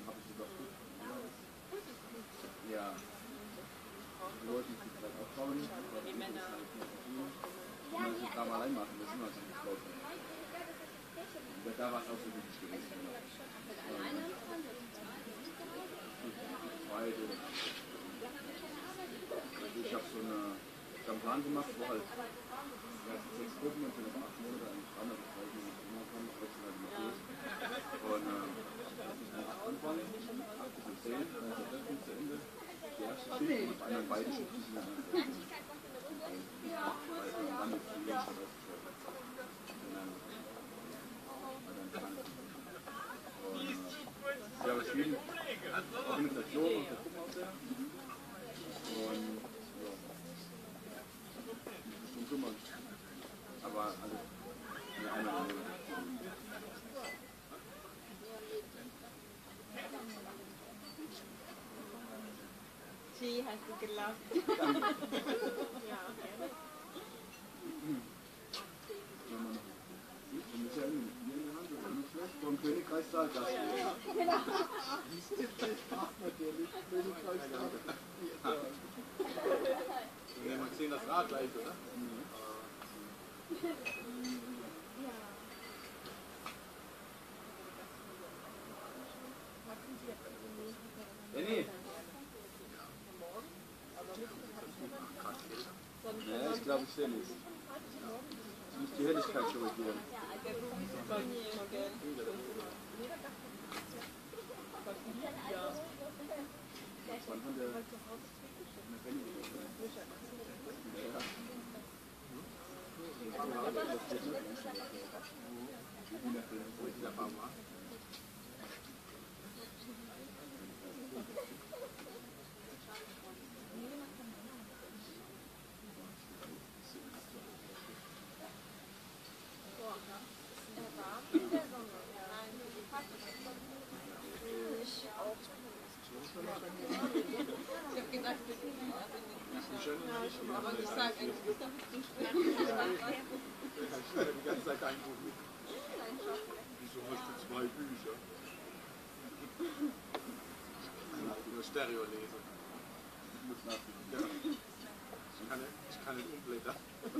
habe ich sogar gut. Ja. Die wollten sich vielleicht auch trauen. Die Männer. Ja, das kann man allein machen, das sind also nicht Leute. Da war es auch so wichtig gewesen. Ich habe so einen Plan gemacht, wo halt 6 Gruppen und dann 8 Monate eigentlich dran, aber ich weiß nicht, was ich immer kann, ich wechsle halt immer durch. Und anfangen, 8 bis 10, dann ist das zu Ende. Die erste Schicht und auf anderen beiden Schichten sind dann weil dann ist die Menschen ja, aber viel Organisation und der Gruppen aus der. Und ja, schon kümmern. Aber also eine andere. Sie hast du gelacht. Ja, gerne. Vom Königreichssaal das. Genau. Wir sehen das Rad gleich, oder? Danny! Ja, ich glaube, ich sehe nichts. Ich muss die Helligkeit korrigieren. Wann hat der Aber ich sage eigentlich, das ist zu schwer. Ich schreibe die ganze Zeit ein Buch mit. Wieso hast du 2 Bücher? Nur Stereo lesen. Ich muss nachdenken. Ich kann nicht umblättern.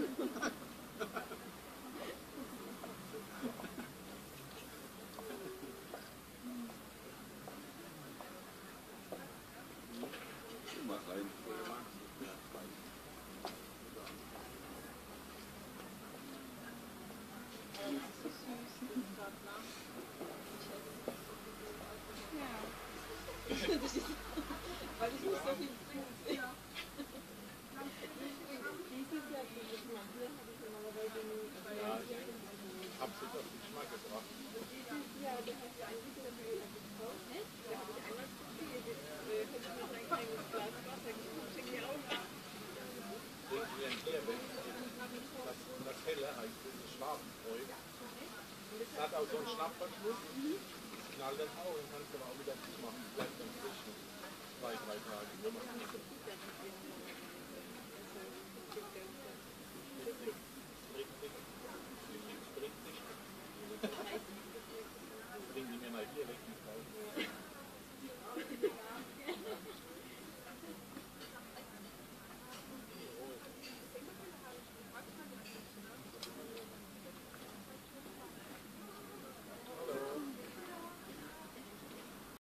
Mach rein. Weil ich nicht so viel trinke. Dieses Jahr habe ich normalerweise nie. Ich hab's jetzt auf den Geschmack gebracht. Dieses Jahr, da hast du eigentlich dafür gekauft. Da habe ich einmal probiert. Jetzt hätte ich noch ein kleines Glas Wasser gekauft. Schick mir auch ab. Trinken wir ein Bier weg. Das Helle heißt, das ist Schwarzbräu. Das hat auch so einen Schnappverschluss. Knall das auch und kannst du aber auch wieder zumachen. Bleibt dann frisch mit 2, 3 Tagen. Bring die mir mal hier weg.